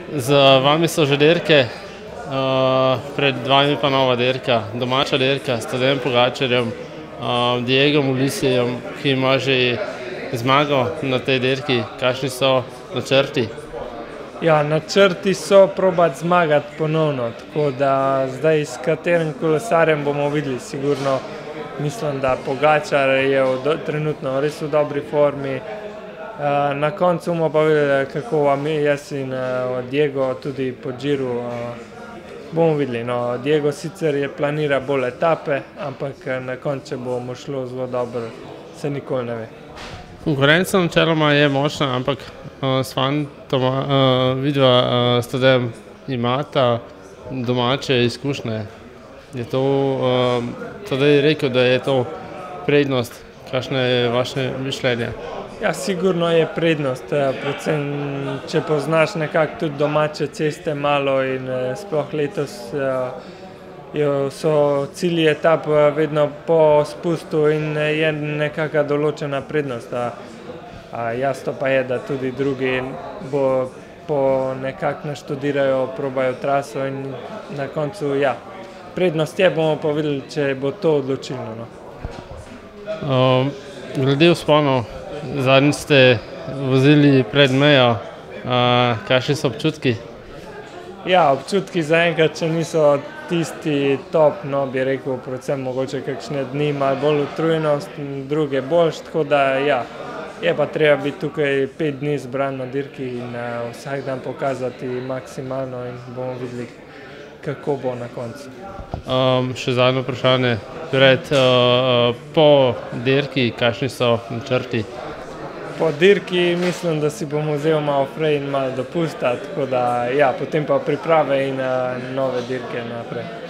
Za vami so že dirke, pred vami pa nova dirka, domača dirka s Tadejem Pogačarjem, Diegom Ulisijem, ki ima že zmago na tej dirki. Kakšni so načrti? Ja, načrti so probati zmagati ponovno, tako da zdaj s katerim kolesarjem bomo videli. Sigurno mislim, da Pogačar je trenutno res v dobri formi. Na koncu bomo pa videli, kako vam jaz in Diego tudi po Giru bomo videli. No, Diego sicer planira bolj etape, ampak na koncu, če bomo šlo zelo dobro, se nikoli ne ve. Konkurenca načeloma je močna, ampak s fantoma vidva s Tadejem imata domače izkušnje. Je to, Tadej je rekel, da je to prednost. Kakšno je vaše mišljenje? Ja, sigurno je prednost, predvsem če poznaš nekako tudi domače ceste malo in sploh letos so cilji etap vedno po spustu in je nekaka določena prednost. Jasno pa je, da tudi drugi nekako naštudirajo, probajo traso in na koncu, ja, prednost je, bomo pa videli, če bo to odločilno. Glede vzponov, zadnjič ste vozili pred mejo, kakšni so občutki? Ja, občutki zaenkrat še niso tisti top, no, bi rekel, predvsem mogoče kakšne dni malo bolj utrujenost, druge boljš, tako da ja, je pa treba biti tukaj 5 dni zbran na dirki in vsak dan pokazati maksimalno in bomo videli, kako bo na koncu. Še zadnje vprašanje. Po dirki, kakšni so načrti? Po dirki mislim, da si bom vzel malo fraj in malo dopusta, tako da ja, potem pa priprave in nove dirke naprej.